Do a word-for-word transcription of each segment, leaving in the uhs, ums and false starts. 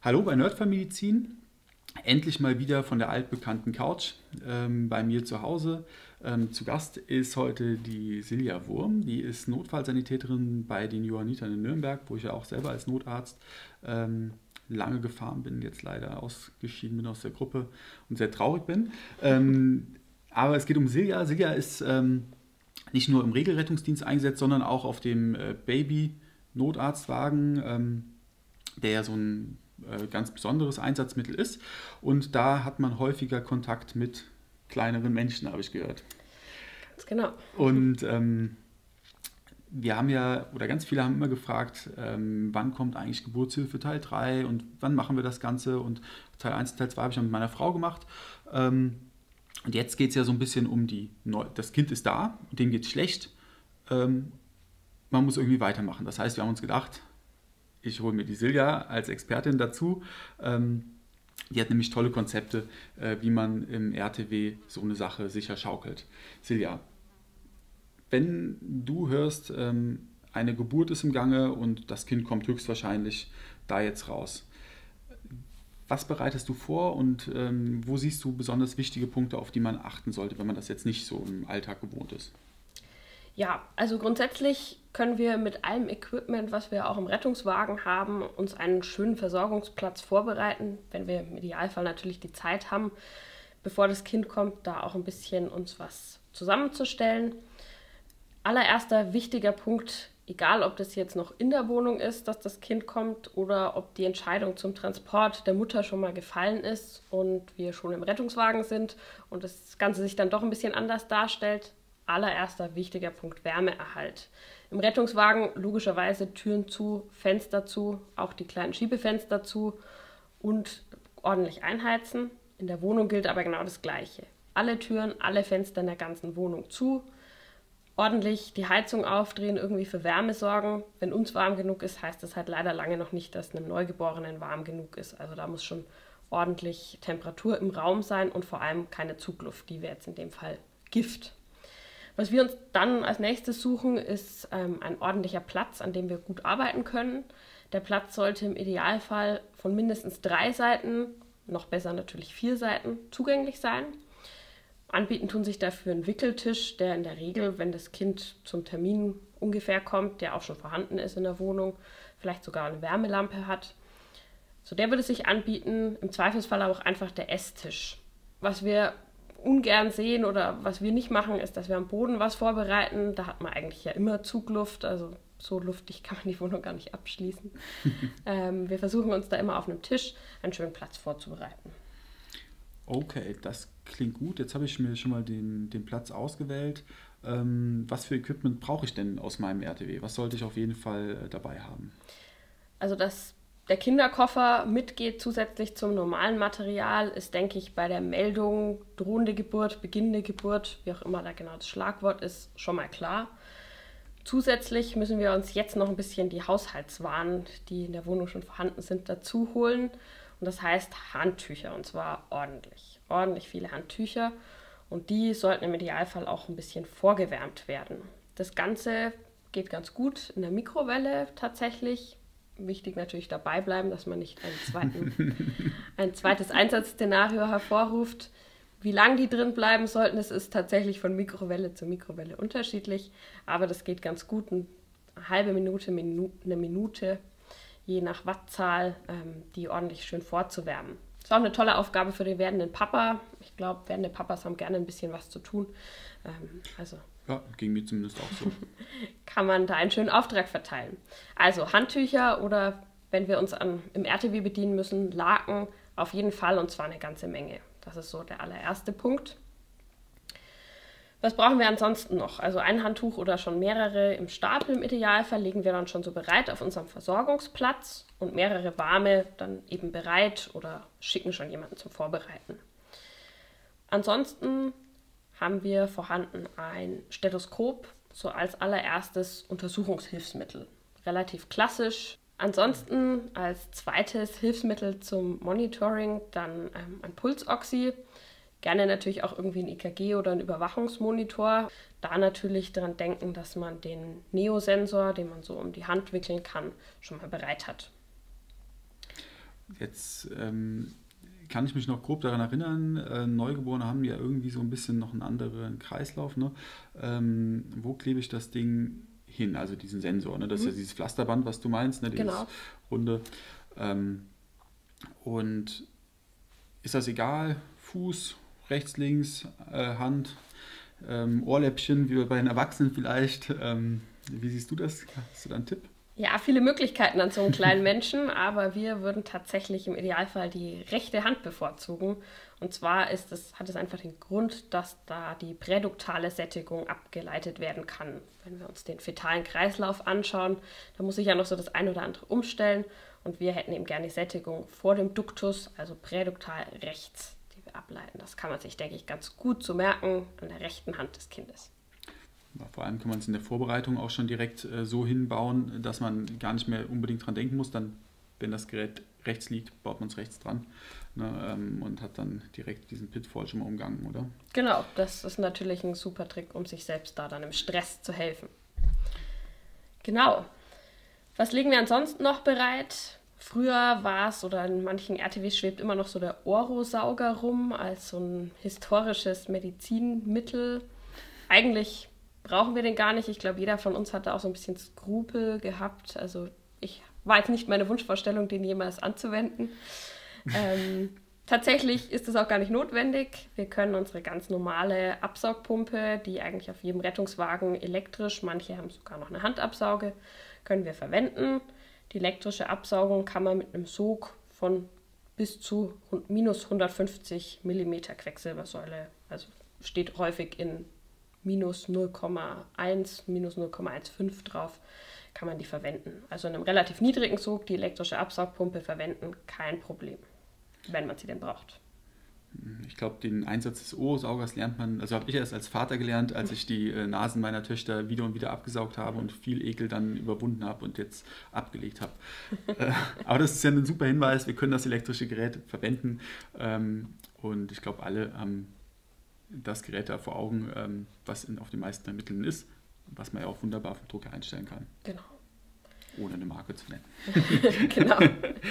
Hallo bei Nerdfamilizin. Endlich mal wieder von der altbekannten Couch ähm, bei mir zu Hause. Ähm, zu Gast ist heute die Silja Wurm. Die ist Notfallsanitäterin bei den Johannitern in Nürnberg, wo ich ja auch selber als Notarzt ähm, lange gefahren bin, jetzt leider ausgeschieden bin aus der Gruppe und sehr traurig bin. Ähm, aber es geht um Silja. Silja ist ähm, nicht nur im Regelrettungsdienst eingesetzt, sondern auch auf dem äh, Baby-Notarztwagen, ähm, der ja so ein äh, ganz besonderes Einsatzmittel ist. Und da hat man häufiger Kontakt mit kleineren Menschen, habe ich gehört. Ganz genau. Und ähm, wir haben ja, oder ganz viele haben immer gefragt, ähm, wann kommt eigentlich Geburtshilfe Teil drei und wann machen wir das Ganze? Und Teil eins und Teil zwei habe ich ja mit meiner Frau gemacht. Ähm, und jetzt geht es ja so ein bisschen um die, Neu das Kind ist da, dem geht es schlecht. Ähm, man muss irgendwie weitermachen. Das heißt, wir haben uns gedacht, ich hole mir die Silja als Expertin dazu. Ähm, die hat nämlich tolle Konzepte, äh, wie man im R T W so eine Sache sicher schaukelt. Silja, wenn du hörst, ähm, eine Geburt ist im Gange und das Kind kommt höchstwahrscheinlich da jetzt raus, was bereitest du vor und ähm, wo siehst du besonders wichtige Punkte, auf die man achten sollte, wenn man das jetzt nicht so im Alltag gewohnt ist? Ja, also grundsätzlich können wir mit allem Equipment, was wir auch im Rettungswagen haben, uns einen schönen Versorgungsplatz vorbereiten, wenn wir im Idealfall natürlich die Zeit haben, bevor das Kind kommt, da auch ein bisschen uns was zusammenzustellen. Allererster wichtiger Punkt, egal ob das jetzt noch in der Wohnung ist, dass das Kind kommt oder ob die Entscheidung zum Transport der Mutter schon mal gefallen ist und wir schon im Rettungswagen sind und das Ganze sich dann doch ein bisschen anders darstellt. Allererster wichtiger Punkt, Wärmeerhalt. Im Rettungswagen logischerweise Türen zu, Fenster zu, auch die kleinen Schiebefenster zu und ordentlich einheizen. In der Wohnung gilt aber genau das Gleiche. Alle Türen, alle Fenster in der ganzen Wohnung zu, ordentlich die Heizung aufdrehen, irgendwie für Wärme sorgen. Wenn uns warm genug ist, heißt das halt leider lange noch nicht, dass einem Neugeborenen warm genug ist. Also da muss schon ordentlich Temperatur im Raum sein und vor allem keine Zugluft, die wäre jetzt in dem Fall Gift. Was wir uns dann als nächstes suchen, ist ähm, ein ordentlicher Platz, an dem wir gut arbeiten können. Der Platz sollte im Idealfall von mindestens drei Seiten, noch besser natürlich vier Seiten, zugänglich sein. Anbieten tun sich dafür ein Wickeltisch, der in der Regel, wenn das Kind zum Termin ungefähr kommt, der auch schon vorhanden ist in der Wohnung, vielleicht sogar eine Wärmelampe hat. So, der würde sich anbieten, im Zweifelsfall aber auch einfach der Esstisch. Was wir ungern sehen oder was wir nicht machen, ist, dass wir am Boden was vorbereiten. Da hat man eigentlich ja immer Zugluft, also so luftig kann man die Wohnung gar nicht abschließen. ähm, wir versuchen uns da immer auf einem Tisch einen schönen Platz vorzubereiten. Okay, das klingt gut. Jetzt habe ich mir schon mal den, den Platz ausgewählt. Ähm, was für Equipment brauche ich denn aus meinem R T W? Was sollte ich auf jeden Fall äh, dabei haben? Also dass der Kinderkoffer mitgeht zusätzlich zum normalen Material, ist, denke ich, bei der Meldung drohende Geburt, beginnende Geburt, wie auch immer da genau das Schlagwort ist, schon mal klar. Zusätzlich müssen wir uns jetzt noch ein bisschen die Haushaltswaren, die in der Wohnung schon vorhanden sind, dazu holen. Und das heißt Handtücher, und zwar ordentlich. Ordentlich viele Handtücher. Und die sollten im Idealfall auch ein bisschen vorgewärmt werden. Das Ganze geht ganz gut in der Mikrowelle tatsächlich. Wichtig natürlich dabei bleiben, dass man nicht einen zweiten, ein zweites Einsatzszenario hervorruft. Wie lange die drin bleiben sollten, das ist tatsächlich von Mikrowelle zu Mikrowelle unterschiedlich. Aber das geht ganz gut, eine halbe Minute, Minu eine Minute, je nach Wattzahl, ähm, die ordentlich schön vorzuwärmen. Das ist auch eine tolle Aufgabe für den werdenden Papa. Ich glaube, werdende Papas haben gerne ein bisschen was zu tun. Ähm, also Ja, ging mir zumindest auch so. kann man da einen schönen Auftrag verteilen. Also Handtücher oder wenn wir uns an, im R T W bedienen müssen, Laken auf jeden Fall und zwar eine ganze Menge. Das ist so der allererste Punkt. Was brauchen wir ansonsten noch? Also ein Handtuch oder schon mehrere im Stapel im Idealfall legen wir dann schon so bereit auf unserem Versorgungsplatz und mehrere warme dann eben bereit oder schicken schon jemanden zum Vorbereiten. Ansonsten haben wir vorhanden ein Stethoskop, so als allererstes Untersuchungshilfsmittel. Relativ klassisch. Ansonsten als zweites Hilfsmittel zum Monitoring dann ähm, ein Pulsoxy. Gerne natürlich auch irgendwie ein E K G oder ein Überwachungsmonitor. Da natürlich daran denken, dass man den Neo-Sensor, den man so um die Hand wickeln kann, schon mal bereit hat. jetzt ähm, kann ich mich noch grob daran erinnern, äh, Neugeborene haben ja irgendwie so ein bisschen noch einen anderen Kreislauf. Ne? Ähm, wo klebe ich das Ding hin? Also diesen Sensor, ne? Das ist ja Mhm. dieses Pflasterband, was du meinst, ne? Dieses Genau. runde. Ähm, und ist das egal? Fuß, rechts, links, äh, Hand, ähm, Ohrläppchen, wie bei den Erwachsenen vielleicht. Ähm, wie siehst du das? Hast du da einen Tipp? Ja, viele Möglichkeiten an so einem kleinen Menschen, aber wir würden tatsächlich im Idealfall die rechte Hand bevorzugen. Und zwar ist es, hat es einfach den Grund, dass da die präduktale Sättigung abgeleitet werden kann. Wenn wir uns den fetalen Kreislauf anschauen, da muss ich ja noch so das ein oder andere umstellen. Und wir hätten eben gerne die Sättigung vor dem Duktus, also präduktal rechts, die wir ableiten. Das kann man sich, denke ich, ganz gut so merken an der rechten Hand des Kindes. Ja, vor allem kann man es in der Vorbereitung auch schon direkt äh, so hinbauen, dass man gar nicht mehr unbedingt dran denken muss. Dann, wenn das Gerät rechts liegt, baut man es rechts dran, ne, ähm, und hat dann direkt diesen Pitfall schon mal umgangen, oder? Genau, das ist natürlich ein super Trick, um sich selbst da dann im Stress zu helfen. Genau. Was legen wir ansonsten noch bereit? Früher war es, oder in manchen R T Ws schwebt immer noch so der Orosauger rum, als so ein historisches Medizinmittel. Eigentlich brauchen wir den gar nicht. Ich glaube, jeder von uns hatte auch so ein bisschen Skrupel gehabt. Also ich war jetzt nicht meine Wunschvorstellung, den jemals anzuwenden. Ähm, tatsächlich ist es auch gar nicht notwendig. Wir können unsere ganz normale Absaugpumpe, die eigentlich auf jedem Rettungswagen elektrisch, manche haben sogar noch eine Handabsauge, können wir verwenden. Die elektrische Absaugung kann man mit einem Sog von bis zu minus hundertfünfzig Millimeter Quecksilbersäule, also steht häufig in minus null Komma eins, minus null Komma fünfzehn drauf, kann man die verwenden. Also in einem relativ niedrigen Sog die elektrische Absaugpumpe verwenden, kein Problem, wenn man sie denn braucht. Ich glaube, den Einsatz des Orosaugers lernt man, also habe ich erst als Vater gelernt, als ich die äh, Nasen meiner Töchter wieder und wieder abgesaugt habe und viel Ekel dann überwunden habe und jetzt abgelegt habe. äh, aber das ist ja ein super Hinweis, wir können das elektrische Gerät verwenden, ähm, und ich glaube, alle haben das Gerät da vor Augen, ähm, was in, auf den meisten Mitteln ist, was man ja auch wunderbar vom Drucker einstellen kann. Genau. Ohne eine Marke zu nennen. Genau.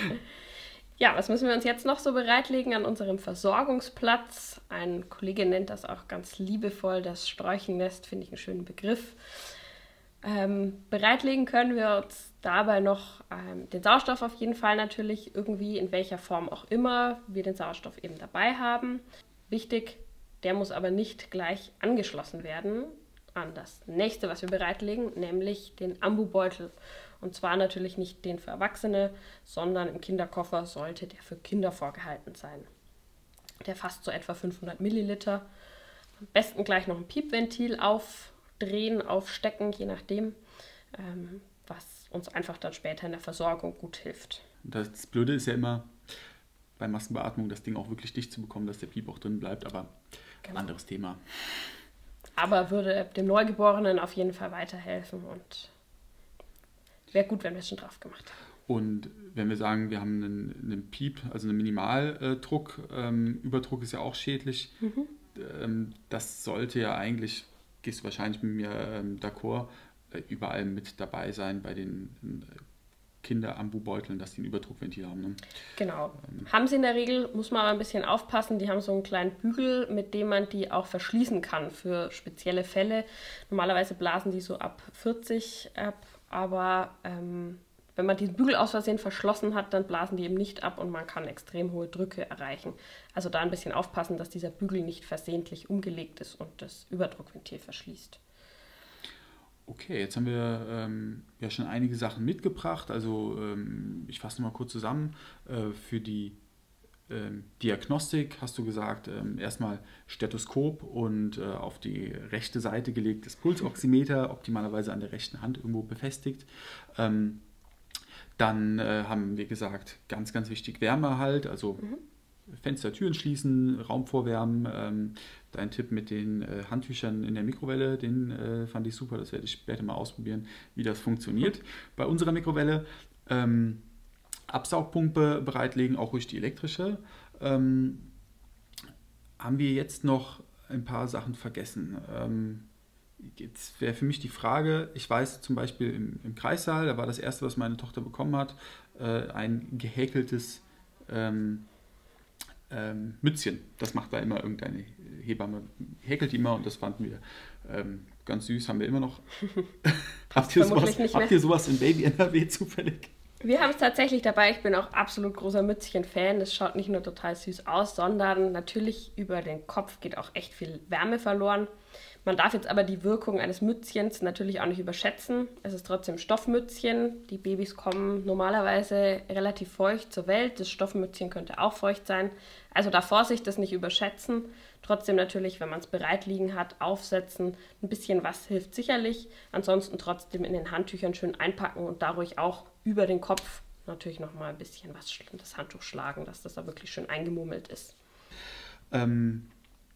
Ja, was müssen wir uns jetzt noch so bereitlegen an unserem Versorgungsplatz? Ein Kollege nennt das auch ganz liebevoll das Sträuchennest, finde ich einen schönen Begriff. Ähm, bereitlegen können wir uns dabei noch ähm, den Sauerstoff auf jeden Fall natürlich irgendwie, in welcher Form auch immer wir den Sauerstoff eben dabei haben. Wichtig, der muss aber nicht gleich angeschlossen werden an das nächste, was wir bereitlegen, nämlich den Ambubeutel. Und zwar natürlich nicht den für Erwachsene, sondern im Kinderkoffer sollte der für Kinder vorgehalten sein. Der fasst so etwa fünfhundert Milliliter. Am besten gleich noch ein Piepventil aufdrehen, aufstecken, je nachdem, ähm, was uns einfach dann später in der Versorgung gut hilft. Das Blöde ist ja immer, bei Maskenbeatmung das Ding auch wirklich dicht zu bekommen, dass der Piep auch drin bleibt, aber genau. Anderes Thema. Aber würde dem Neugeborenen auf jeden Fall weiterhelfen und wäre gut, wenn wir es schon drauf gemacht haben. Und wenn wir sagen, wir haben einen, einen Piep, also einen Minimaldruck, ähm, Überdruck ist ja auch schädlich, mhm. ähm, das sollte ja eigentlich, gehst du wahrscheinlich mit mir ähm, d'accord, äh, überall mit dabei sein bei den äh, Kinder-Ambubeuteln, dass die ein Überdruckventil haben. Ne? Genau. Ähm. Haben sie in der Regel, muss man aber ein bisschen aufpassen, die haben so einen kleinen Bügel, mit dem man die auch verschließen kann für spezielle Fälle. Normalerweise blasen die so ab vierzig ab, aber ähm, wenn man diesen Bügel aus Versehen verschlossen hat, dann blasen die eben nicht ab und man kann extrem hohe Drücke erreichen. Also da ein bisschen aufpassen, dass dieser Bügel nicht versehentlich umgelegt ist und das Überdruckventil verschließt. Okay, jetzt haben wir ähm, ja schon einige Sachen mitgebracht. Also ähm, ich fasse nochmal kurz zusammen. Äh, für die ähm, Diagnostik hast du gesagt, ähm, erstmal Stethoskop und äh, auf die rechte Seite gelegtes Pulsoximeter, optimalerweise an der rechten Hand irgendwo befestigt. Ähm, dann äh, haben wir gesagt, ganz, ganz wichtig, Wärmehalt, also mhm. Fenster, Türen schließen, Raum vorwärmen. Ähm, dein Tipp mit den äh, Handtüchern in der Mikrowelle, den äh, fand ich super. Das werde ich später mal ausprobieren, wie das funktioniert. Bei unserer Mikrowelle ähm, Absaugpumpe bereitlegen, auch ruhig die elektrische. Ähm, haben wir jetzt noch ein paar Sachen vergessen? Ähm, jetzt wäre für mich die Frage, ich weiß zum Beispiel im, im Kreissaal, da war das erste, was meine Tochter bekommen hat, äh, ein gehäkeltes ähm, ähm, Mützchen. Das macht da immer irgendeine Hebamme, häkelt die immer und das fanden wir ähm, ganz süß, haben wir immer noch. habt, ihr sowas, habt ihr sowas in Baby N R W zufällig? Wir haben es tatsächlich dabei. Ich bin auch absolut großer Mützchen-Fan. Es schaut nicht nur total süß aus, sondern natürlich über den Kopf geht auch echt viel Wärme verloren. Man darf jetzt aber die Wirkung eines Mützchens natürlich auch nicht überschätzen. Es ist trotzdem Stoffmützchen. Die Babys kommen normalerweise relativ feucht zur Welt. Das Stoffmützchen könnte auch feucht sein. Also da Vorsicht, das nicht überschätzen. Trotzdem natürlich, wenn man es bereit liegen hat, aufsetzen. Ein bisschen was hilft sicherlich. Ansonsten trotzdem in den Handtüchern schön einpacken und dadurch auch über den Kopf natürlich nochmal ein bisschen was das Handtuch schlagen, dass das da wirklich schön eingemummelt ist. Ähm,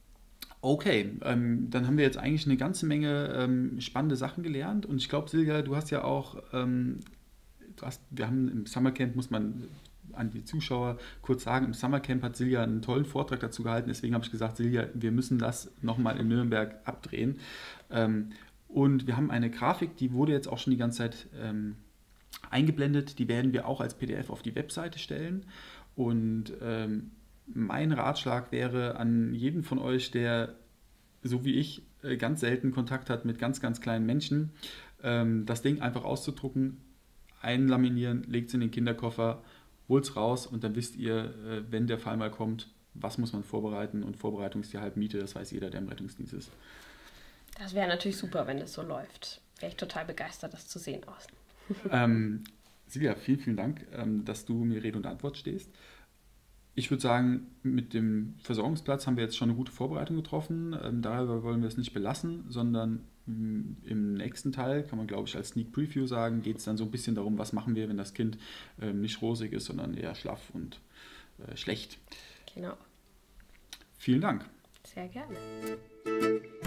okay, ähm, dann haben wir jetzt eigentlich eine ganze Menge ähm, spannende Sachen gelernt und ich glaube, Silja, du hast ja auch, ähm, du hast, wir haben im Summercamp, muss man an die Zuschauer kurz sagen, im Summercamp hat Silja einen tollen Vortrag dazu gehalten, deswegen habe ich gesagt, Silja, wir müssen das nochmal in Nürnberg abdrehen. Ähm, und wir haben eine Grafik, die wurde jetzt auch schon die ganze Zeit ähm, eingeblendet, die werden wir auch als P D F auf die Webseite stellen und ähm, mein Ratschlag wäre an jeden von euch, der so wie ich äh, ganz selten Kontakt hat mit ganz, ganz kleinen Menschen, ähm, das Ding einfach auszudrucken, einlaminieren, legt es in den Kinderkoffer, holt es raus und dann wisst ihr, äh, wenn der Fall mal kommt, was muss man vorbereiten und Vorbereitung ist die Halbmiete, das weiß jeder, der im Rettungsdienst ist. Das wäre natürlich super, wenn das so läuft. Wäre ich total begeistert, das zu sehen aus. ähm, Silja, vielen, vielen Dank, ähm, dass du mir Rede und Antwort stehst. Ich würde sagen, mit dem Versorgungsplatz haben wir jetzt schon eine gute Vorbereitung getroffen. Ähm, darüber wollen wir es nicht belassen, sondern mh, im nächsten Teil, kann man glaube ich als Sneak Preview sagen, geht es dann so ein bisschen darum, was machen wir, wenn das Kind äh, nicht rosig ist, sondern eher schlaff und äh, schlecht. Genau. Vielen Dank. Sehr gerne.